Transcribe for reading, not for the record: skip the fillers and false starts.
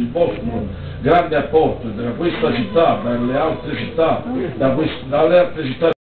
il vostro grande apporto da questa città, dalle altre città, dalle altre città